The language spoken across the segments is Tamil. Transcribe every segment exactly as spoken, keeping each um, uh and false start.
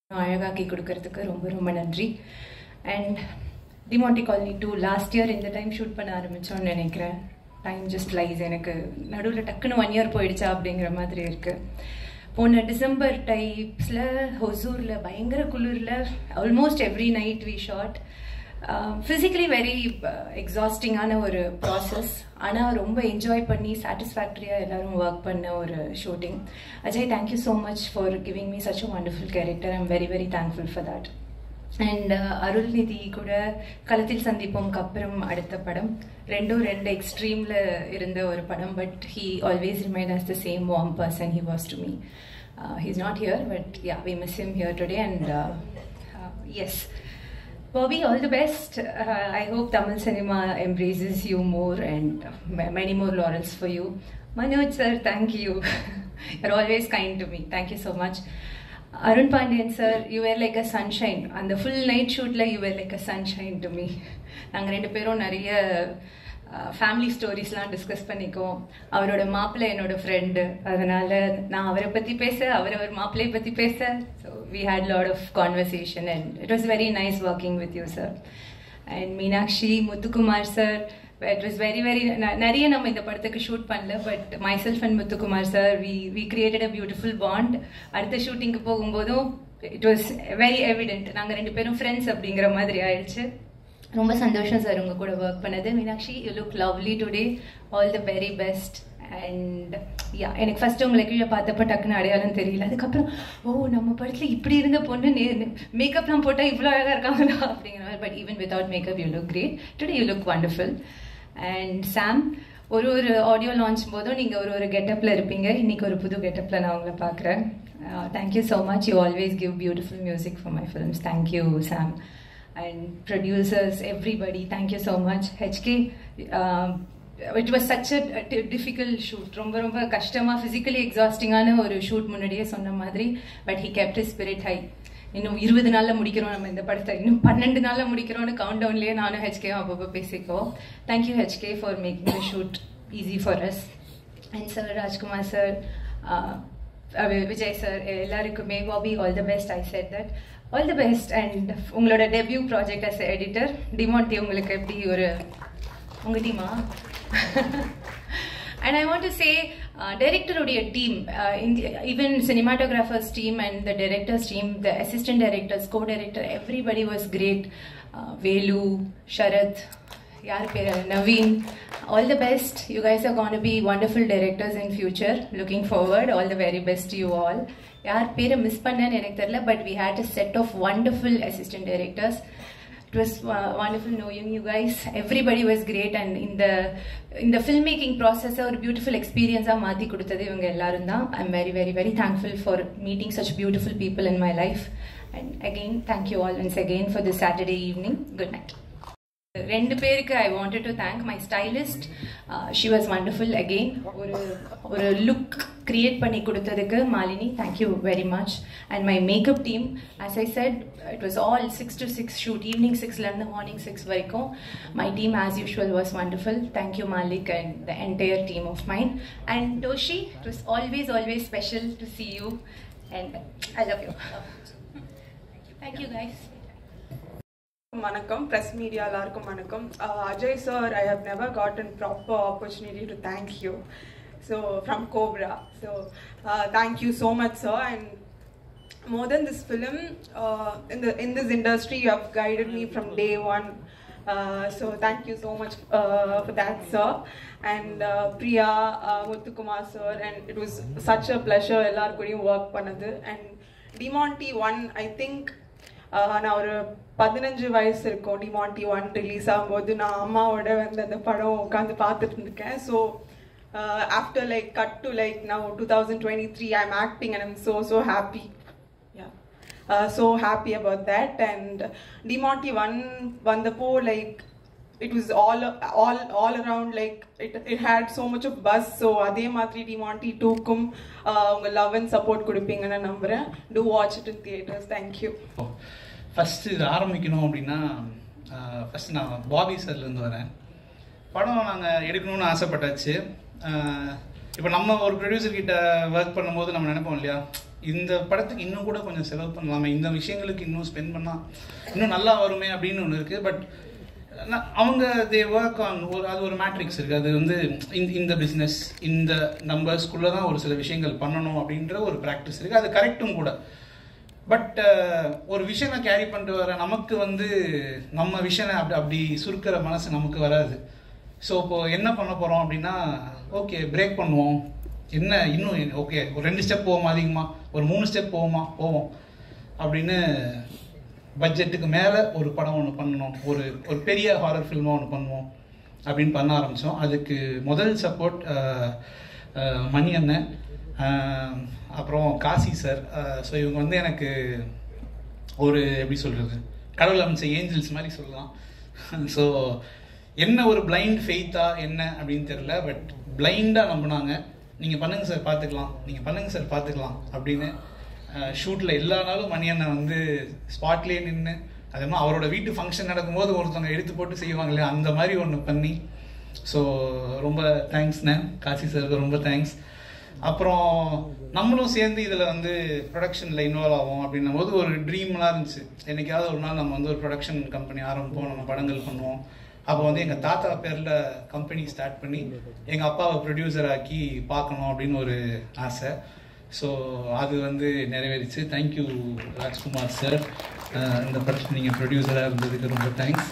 அழகாக்கி கொடுக்கறதுக்கு ரொம்ப ரொம்ப நன்றி. And Demonte Colony two last year இந்த டைம் ஷூட் பண்ண ஆரம்பித்தோன்னு நினைக்கிறேன். Time just flies. எனக்கு நடுவில் டக்குன்னு ஒன் இயர் போயிடுச்சா அப்படிங்கிற மாதிரி இருக்குது. போன டிசம்பர் டைப்ஸில் ஹொசூரில் பயங்கர குளிரில் almost every night we shot. Physically very எக்ஸாஸ்டிங்கான ஒரு ப்ராசஸ், ஆனால் ரொம்ப என்ஜாய் பண்ணி சாட்டிஸ்ஃபேக்டரியாக எல்லோரும் ஒர்க் பண்ண ஒரு shooting. Ajay, thank you so much for giving me such a wonderful character. I am very very thankful for that. And Arulnithi கூட களத்தில் சந்திப்போம்க்கு அப்புறம் அடுத்த படம், ரெண்டும் ரெண்டு எக்ஸ்ட்ரீமில் இருந்த ஒரு படம். But he always remain as the same warm person he was to me. He is not here, but yeah, we miss him here today. And yes, Bobby, all the best. Uh, I hope Tamil cinema embraces you more and many more laurels for you. Manoj sir, thank you. You're always kind to me. Thank you so much. Arun Pandian sir, you were like a sunshine. On the full night shoot, la, you were like a sunshine to me. நாங்கள் ரெண்டு பேரும் நிறைய ஃபேமிலி ஸ்டோரிஸ்லாம் டிஸ்கஸ் பண்ணிக்குவோம். அவரோட மாப்பிள்ளை என்னோட ஃப்ரெண்டு, அதனால் நான் அவரை பற்றி பேச, அவர் அவர் மாப்பிள்ளையை பற்றி பேச. So we had lot of conversation and it was very nice working with you sir. And Meenakshi, Muthukumar sir, it was very very நிறைய நம்ம இந்த படத்துக்கு ஷூட் பண்ணல, but myself and Muthukumar sir we we created a beautiful bond. அடுத்த ஷூட்டிங்க்கு போகும்போதும் இட் வாஸ் வெரி எவிடென்ட், நாங்கள் ரெண்டு பேரும் ஃப்ரெண்ட்ஸ் அப்படிங்கிற மாதிரி ஆயிடுச்சு. ரொம்ப சந்தோஷம் சார் உங்கள் கூட ஒர்க் பண்ணது. Meenakshi, you look lovely today. All the very best. And yeah, எனக்கு ஃபஸ்ட்டு உங்களை கீழே பார்த்தப்ப டக்குன்னு அடையாளம் தெரியல. அதுக்கப்புறம் ஓ, நம்ம படத்தில் இப்படி இருந்த பொண்ணு நே மேக்கப்லாம் போட்டால் இவ்வளோ அழகாக இருக்காங்களா அப்படிங்கிற மாதிரி. But even without makeup you look great today. You look wonderful. And Sam, ஒரு ஒரு ஆடியோ லான்ச் போதும் நீங்கள் ஒரு ஒரு கெட்டப்பில் இருப்பீங்க. இன்றைக்கி ஒரு புது கெட்டப்பில் நான் உங்களை பார்க்குறேன். Thank you so much. You always give beautiful music for my films. Thank you Sam. And producers, everybody, thank you so much. H K, um, it was such a, a difficult shoot. Romba romba kashthama, physically exhausting ana oru shoot munnadiye sonna madri, but he kept his spirit high. இன்னும் இருபது நாளில் முடிக்கிறோம் நம்ம இந்த படத்தை, இன்னும் பன்னெண்டு நாளில் முடிக்கிறோன்னு கவுண்ட் டவுன்லேயே நானும் ஹெச்கே அப்பப்போ பேசிக்கோ. Thank you HK for making the shoot easy for us. And sir, Rajkumar sir, Vijay sir, எல்லாருக்குமே Bobby, all the best. I said that, all the best. And உங்களோட debut project as editor Demonte, உங்களுக்கு எப்படி ஒரு உங்கள் டீமா? And I want to say, uh, director udiya team, uh, in the, even cinematographer's team and the director's team, the assistant directors, co-director, everybody was great. Uh, Velu, Sharath, yaar pera, Naveen, all the best. You guys are going to be wonderful directors in future. Looking forward. All the very best to you all. Yaar pera miss pannanu enak therilla, but we had a set of wonderful assistant directors. It was uh, wonderful knowing you guys. Everybody was great, and in the in the filmmaking process, a beautiful experience ah maati kuduthathu ivanga ellarum da. I'm very very very thankful for meeting such beautiful people in my life. And again, thank you all once again for this Saturday evening. Good night. ரெண்டு பேருக்கு I wanted to thank my stylist. She was wonderful. Again ஒரு ஒரு லுக் கிரியேட் பண்ணி கொடுத்ததுக்கு Malini, thank you very much. And my makeup team, as I said, it was all six to six shoot, evening சிக்ஸ்லேருந்து மார்னிங் சிக்ஸ் வரைக்கும். My team as usual was wonderful. Thank you Malik and the entire team of mine. And Doshi, it was always always special to see you and I love you. Thank you guys. வணக்கம் பிரஸ் மீடியா எல்லாருக்கும் வணக்கம். Ajay sir, I have never gotten proper opportunity to thank you so from Cobra. So thank you so much sir. And more then this film, in the in this industry you have guided me from day one. Uh, so thank you so much uh, for that sir. And uh, Priya, uh, Muthukumar sir, and it was such a pleasure ellar kodiyum work pannadhu. And Demonte one, I think நான் ஒரு பதினஞ்சு வயசு இருக்கும் டிமாண்டி ஒன் ரிலீஸ் ஆகும்போது நான் அம்மாவோட வந்து அந்த படம் உட்காந்து பார்த்துட்டு இருந்திருக்கேன். So after like cut to like now two thousand twenty three I am acting and I'm so so happy. Yeah, so happy about that. And Demonte one வந்தப்போ like it was all all all around, like it it had so much of buzz. So adhe mathiri Demonte two kum unga love and support kudupinga na nambren. Do watch it in theaters. Thank you. First இது ஆரம்பிக்கணும் அப்படின்னா, ஃபர்ஸ்ட் நான் பாபி சார்லேருந்து வரேன். படம் நாங்கள் எடுக்கணும்னு ஆசைப்பட்டாச்சு. இப்போ நம்ம ஒரு ப்ரொடியூசர் கிட்ட ஒர்க் பண்ணும்போது நம்ம நினைப்போம் இல்லையா, இந்த படத்துக்கு இன்னும் கூட கொஞ்சம் செலவு பண்ணலாமே, இந்த விஷயங்களுக்கு இன்னும் ஸ்பெண்ட் பண்ணால் இன்னும் நல்லா வருமே அப்படின்னு ஒன்று இருக்குது. பட் அவங்க தே ஒர்க் ஆன் ஒரு அது ஒரு மேட்ரிக்ஸ் இருக்குது. அது வந்து இந்த இந்த பிஸ்னஸ் இந்த நம்பர்ஸ்குள்ளே தான் ஒரு சில விஷயங்கள் பண்ணணும் அப்படின்ற ஒரு ப்ராக்டிஸ் இருக்குது. அது கரெக்டும் கூட. பட் ஒரு விஷனை கேரி பண்ணிட்டு வர நமக்கு வந்து நம்ம விஷனை அப்படி அப்படி சுருக்கிற மனசு நமக்கு வராது. ஸோ இப்போது என்ன பண்ண போகிறோம் அப்படின்னா, ஓகே பிரேக் பண்ணுவோம், என்ன இன்னும் ஓகே ஒரு ரெண்டு ஸ்டெப் போவோமா, அதிகமாக ஒரு மூணு ஸ்டெப் போவோமா போவோம் அப்படின்னு பட்ஜெட்டுக்கு மேலே ஒரு படம் ஒன்று பண்ணணும், ஒரு ஒரு பெரிய ஹாரர் ஃபில்மாக ஒன்று பண்ணுவோம் அப்படின்னு பண்ண ஆரம்பித்தோம். அதுக்கு முதல் சப்போர்ட் மணி அண்ணன், அப்புறம் காசி சார். ஸோ இவங்க வந்து எனக்கு ஒரு எப்படி சொல்கிறது, கடவுள் அமைச்ச ஏஞ்சல்ஸ் மாதிரி சொல்லலாம். ஸோ என்ன ஒரு பிளைண்ட் ஃபெய்த்தா என்ன அப்படின்னு தெரில, பட் பிளைண்டாக நம்பினாங்க. நீங்கள் பண்ணுங்கள் சார் பார்த்துக்கலாம், நீங்கள் பண்ணுங்கள் சார் பார்த்துக்கலாம் அப்படின்னு. ஷூட்டில் எல்லா நாளும் மணி அண்ணன் வந்து ஸ்பாட்லேயே நின்று, அதே மாதிரி அவரோட வீட்டு ஃபங்க்ஷன் நடக்கும்போது ஒருத்தவங்க எடுத்து போட்டு செய்வாங்க இல்லையா, அந்த மாதிரி ஒன்று பண்ணி. ஸோ ரொம்ப தேங்க்ஸ்ண்ணே, காசி சாருக்கு ரொம்ப தேங்க்ஸ். அப்புறம் நம்மளும் சேர்ந்து இதில் வந்து ப்ரொடக்ஷனில் இன்வால்வ் ஆகும் அப்படின்னும் போது ஒரு ட்ரீம்லாம் இருந்துச்சு. என்றைக்காவது ஒரு நாள் நம்ம வந்து ஒரு ப்ரொடக்ஷன் கம்பெனி ஆரம்பிப்போம், நம்ம படங்கள் பண்ணுவோம். அப்போ வந்து எங்கள் தாத்தா பேரில் கம்பெனி ஸ்டார்ட் பண்ணி எங்கள் அப்பாவை ப்ரொடியூசர் ஆக்கி பார்க்கணும் அப்படின்னு ஒரு ஆசை. ஸோ அது வந்து நிறைவேறிச்சு. தேங்க்யூ ராஜ்குமார் சார், இந்த படத்துக்கு நீங்கள் ப்ரொடியூசராக இருந்ததுக்கு ரொம்ப தேங்க்ஸ்.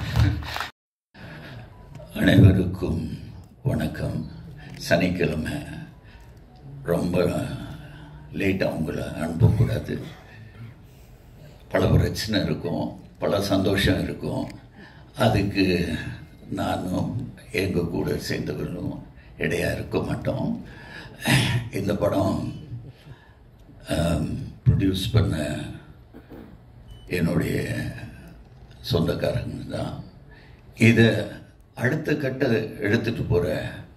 அனைவருக்கும் வணக்கம். சனிக்கிழமை ரொம்ப லேட்டாக உங்களை அனுப்பக்கூடாது. பல பிரச்சனை இருக்கும், பல சந்தோஷம் இருக்கும். அதுக்கு நானும் எங்கள் கூட சேர்ந்தவர்களும் இடையாக இருக்க மாட்டோம். இந்த படம் ப்ரொடியூஸ் பண்ண என்னுடைய சொந்தக்காரங்க தான். இதை அடுத்த கட்ட எடுத்துகிட்டு போகிற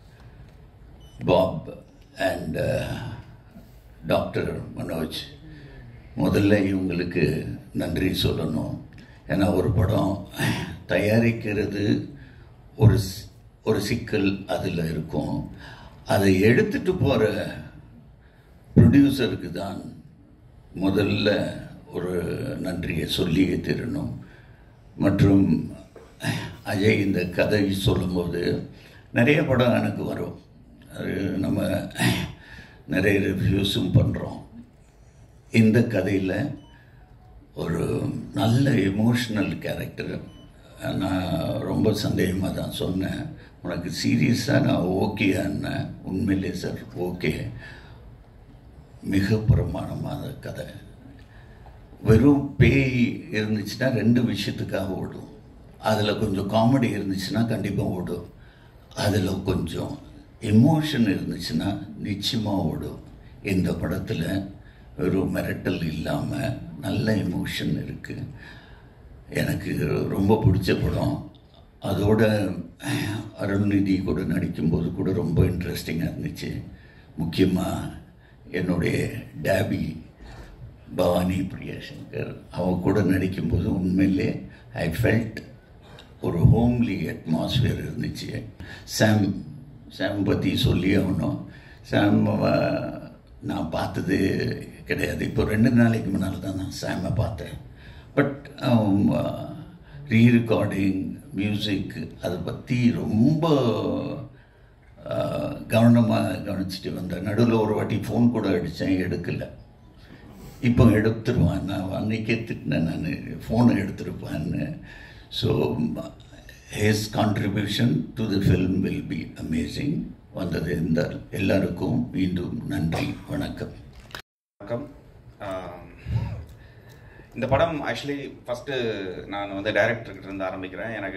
பாப் அண்ட் டாக்டர் மனோஜ், முதல்ல இவங்களுக்கு நன்றி சொல்லணும். ஏன்னா ஒரு படம் தயாரிக்கிறது ஒரு ஒரு சிக்கல் அதில் இருக்கும். அதை எடுத்துகிட்டு போகிற ப்ரொடியூசருக்கு தான் முதல்ல ஒரு நன்றியை சொல்லியே தரணும். மற்றும் அஜய் இந்த கதை சொல்லும்போது நிறைய படம் எனக்கு வரும், அது நம்ம நிறைய ரிவ்யூஸும் பண்ணுறோம். இந்த கதையில் ஒரு நல்ல எமோஷ்னல் கேரக்டர். நான் ரொம்ப சந்தேகமாக தான் சொன்னேன், உனக்கு சீரியஸாக நான் ஓகேன்னா உண்மையிலே சார் ஓகே. மிக பிரமாணமான கதை. வெறும் பேய் இருந்துச்சுன்னா ரெண்டு விஷயத்துக்காக ஓடும். அதில் கொஞ்சம் காமெடி இருந்துச்சுன்னா கண்டிப்பாக ஓடும். அதில் கொஞ்சம் எமோஷன் இருந்துச்சுன்னா நிச்சயமாக ஓடும். இந்த படத்தில் வெறும் மிரட்டல் இல்லாமல் நல்ல எமோஷன் இருக்குது. எனக்கு ரொம்ப பிடிச்ச படம். அதோட அருள்நிதி கூட நடிக்கும்போது கூட ரொம்ப இன்ட்ரெஸ்டிங்காக இருந்துச்சு. முக்கியமாக என்னுடைய டேபி பவானி பிரியாசங்கர் அவ கூட நடிக்கும்போது உண்மையிலே ஐ ஃபெல்ட் ஒரு ஹோம்லி அட்மாஸ்பியர் இருந்துச்சு. சாம் சாம் பற்றி சொல்லி ஆகணும். சாம் நான் பார்த்தது கிடையாது. இப்போ ரெண்டு நாளைக்கு முன்னால் தான் நான் சாமை பார்த்தேன். பட் ரீ ரெக்கார்டிங் மியூசிக் அதை பற்றி ரொம்ப கவனமாக கவனிச்சுட்டு வந்தேன். நடுவில் ஒரு வாட்டி ஃபோன் கூட அடித்தேன், எடுக்கலை. இப்போ எடுத்துருவான். நான் அன்றைக்கே திட்டினேன், நான் ஃபோனை எடுத்துருப்பேன்னு. So his contribution to the film will be amazing. வந்தது இந்த எல்லாருக்கும் மீண்டும் நன்றி, வணக்கம். வணக்கம். இந்த படம் ஆக்சுவலி ஃபஸ்ட்டு நான் வந்து டைரக்டர்கிட்ட இருந்து ஆரம்பிக்கிறேன். எனக்கு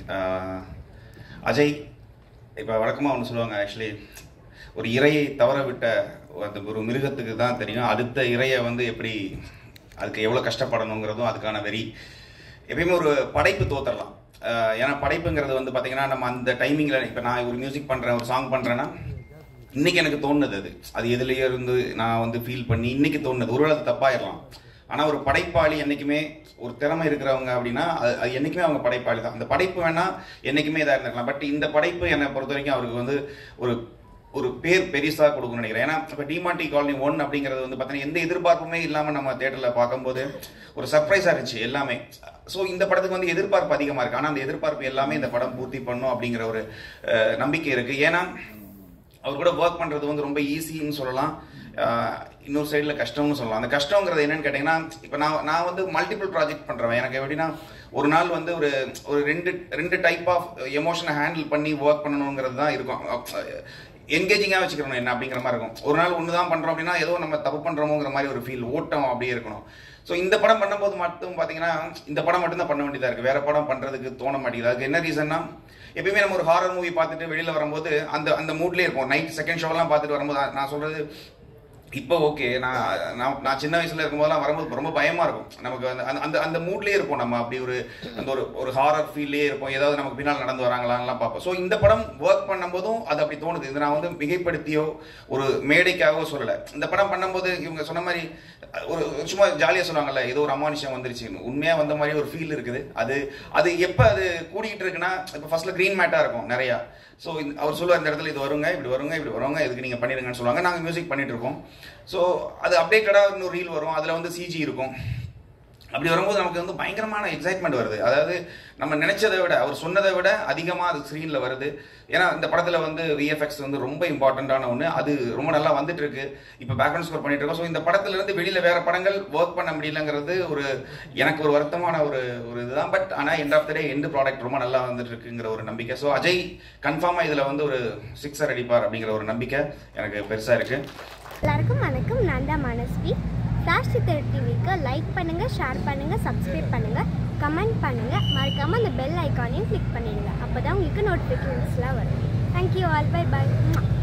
அஜய் இப்போ வழக்கமாக ஒன்று சொல்லுவாங்க, ஆக்சுவலி ஒரு இரையை தவற விட்ட அந்த ஒரு மிருகத்துக்கு தான் தெரியும் அடுத்த இரையை வந்து எப்படி அதுக்கு எவ்வளோ கஷ்டப்படணுங்கிறதும் அதுக்கான வெறி. எப்பயுமே ஒரு படைப்பு தோத்தரலாம். ஏன்னா படைப்புங்கிறது வந்து பார்த்திங்கன்னா நம்ம அந்த டைமிங்கில் இப்போ நான் ஒரு மியூசிக் பண்ணுறேன், ஒரு சாங் பண்ணுறேன்னா இன்றைக்கி எனக்கு தோணுது, அது அது எதுலேயே இருந்து நான் வந்து ஃபீல் பண்ணி இன்றைக்கி தோணுது. ஒருவேளை அது தப்பாயிடலாம். ஆனால் ஒரு படைப்பாளி என்றைக்குமே ஒரு திறமை இருக்கிறவங்க அப்படின்னா அது அது என்றைக்குமே அவங்க படைப்பாளி தான். அந்த படைப்பு வேணால் என்றைக்குமே இதாக இருந்திருக்கலாம். பட் இந்த படைப்பு என்னை பொறுத்த வரைக்கும் அவருக்கு வந்து ஒரு ஒரு பேர் பெருசாக கொடுக்கணும்னு நினைக்கிறேன். ஏன்னா இப்போ டிமாண்டி காலனி ஒன் அப்படிங்கிறது வந்து பார்த்தீங்கன்னா எந்த எதிர்பார்ப்புமே இல்லாமல் நம்ம தேட்டரில் பார்க்கும்போது ஒரு சர்ப்ரைஸாக இருந்துச்சு எல்லாமே. ஸோ இந்த படத்துக்கு வந்து எதிர்பார்ப்பு அதிகமாக இருக்குது. ஆனால் அந்த எதிர்பார்ப்பு எல்லாமே இந்த படம் பூர்த்தி பண்ணும் அப்படிங்கிற ஒரு நம்பிக்கை இருக்குது. ஏன்னா அவர் கூட ஒர்க் பண்ணுறது வந்து ரொம்ப ஈஸின்னு சொல்லலாம், இன்னொரு சைடில் கஷ்டம்னு சொல்லலாம். அந்த கஷ்டங்கிறது என்னன்னு கேட்டிங்கன்னா, இப்போ நான் நான் வந்து மல்டிபிள் ப்ராஜெக்ட் பண்ணுறேன். எனக்கு எப்படின்னா ஒரு நாள் வந்து ஒரு ஒரு ரெண்டு ரெண்டு டைப் ஆஃப் எமோஷனை ஹேண்டில் பண்ணி ஒர்க் பண்ணணுங்கிறது தான் இருக்கும். என்கேஜிங்காக வச்சுக்கணும் என்ன அப்படிங்கிற மாதிரி இருக்கும். ஒரு நாள் ஒன்று தான் பண்ணுறோம் அப்படின்னா ஏதோ நம்ம தப்பு பண்ணுறோமோங்கிற மாதிரி ஒரு ஃபீல், ஓட்டம் அப்படியே இருக்கணும். ஸோ இந்த படம் பண்ணும்போது மட்டும் பார்த்தீங்கன்னா இந்த படம் மட்டும்தான் பண்ண வேண்டியதாக இருக்குது, வேறு படம் பண்ணுறதுக்கு தோண மாட்டேங்குது. அதுக்கு என்ன ரீசன்னா, எப்பயுமே நம்ம ஒரு ஹாரர் மூவி பார்த்துட்டு வெளியில் வரும்போது அந்த அந்த மூட்லேயே இருக்கும். நைட் செகண்ட் ஷோலாம் பார்த்துட்டு வரும்போது நான் சொல்கிறது இப்போ ஓகே, நான் நான் நான் சின்ன வயசில் இருக்கும்போதெல்லாம் வரும்போது ரொம்ப பயமாக இருக்கும். நமக்கு அந்த அந்த அந்த மூட்லேயே இருக்கும். நம்ம அப்படி ஒரு அந்த ஒரு ஒரு ஹாரர் ஃபீல்லேயே இருப்போம். ஏதாவது நமக்கு பின்னால் நடந்து வராங்களான்லாம் பார்ப்போம். ஸோ இந்த படம் ஒர்க் பண்ணும்போதும் அது அப்படி தோணுது. இது நான் வந்து மிகைப்படுத்தியோ ஒரு மேடைக்காகவோ சொல்லலை. இந்த படம் பண்ணும்போது இவங்க சொன்ன மாதிரி ஒரு சும்மா ஜாலியாக சொல்லுவாங்கல்ல, ஏதோ ஒரு அமானுஷம் வந்துருச்சு, உண்மையாக வந்த மாதிரி ஒரு ஃபீல் இருக்குது. அது அது எப்போ அது கூடிக்கிட்டு இருக்குன்னா, இப்போ ஃபர்ஸ்ட்டில் க்ரீன் மேட்டாக இருக்கும் நிறையா. ஸோ அவர் சொல்லுவார் இந்த இடத்துல இது வருங்க, இப்படி வருங்க, இப்படி வருவாங்க, இதுக்கு நீங்கள் பண்ணிடுங்கன்னு சொல்லுவாங்க. நாங்கள் மியூசிக் பண்ணிட்டு இருக்கோம். ஸோ அது அப்டேட்டடாக இன்னும் ரீல் வரும், அதில் வந்து சிஜி இருக்கும். அப்படி வரும்போது நமக்கு வந்து பயங்கரமான எக்ஸைட்மெண்ட் வருது. அதாவது நம்ம நினைச்சதை விட அவர் சொன்னதை விட அதிகமாக அது ஸ்க்ரீனில் வருது. ஏன்னா இந்த படத்தில் வந்து விஎஃப்எக்ஸ் வந்து ரொம்ப இம்பார்ட்டண்ட்டான ஒன்று, அது ரொம்ப நல்லா வந்துட்டு இருக்கு. இப்போ பேக்ரவுண்ட் ஸ்கோர் பண்ணிட்டு இருக்கோம். ஸோ இந்த படத்துலேருந்து வெளியில் வேற படங்கள் ஒர்க் பண்ண முடியலங்கிறது ஒரு எனக்கு ஒரு வருத்தமான ஒரு ஒரு இதுதான். பட் ஆனால் end of the day end product ரொம்ப நல்லா வந்துட்டு இருக்குங்கிற ஒரு நம்பிக்கை. ஸோ அஜய் கன்ஃபார்மாக இதில் வந்து ஒரு சிக்ஸர் அடிப்பார் அப்படிங்கிற ஒரு நம்பிக்கை எனக்கு பெருசாக இருக்கு. எல்லாருக்கும் வணக்கம், நான் தான் மனஸ்வி. ஃப்ளாஷ் சித்தர் டிவிக்கு லைக் பண்ணுங்கள், ஷேர் பண்ணுங்கள், சப்ஸ்கிரைப் பண்ணுங்கள், கமெண்ட் பண்ணுங்கள், மறக்காமல் அந்த பெல் ஐக்கானையும் கிளிக் பண்ணிடுங்க. அப்போ தான் உங்களுக்கு நோட்டிஃபிகேஷன்ஸ்லாம் வரும். தேங்க்யூ ஆல், பை பாய்.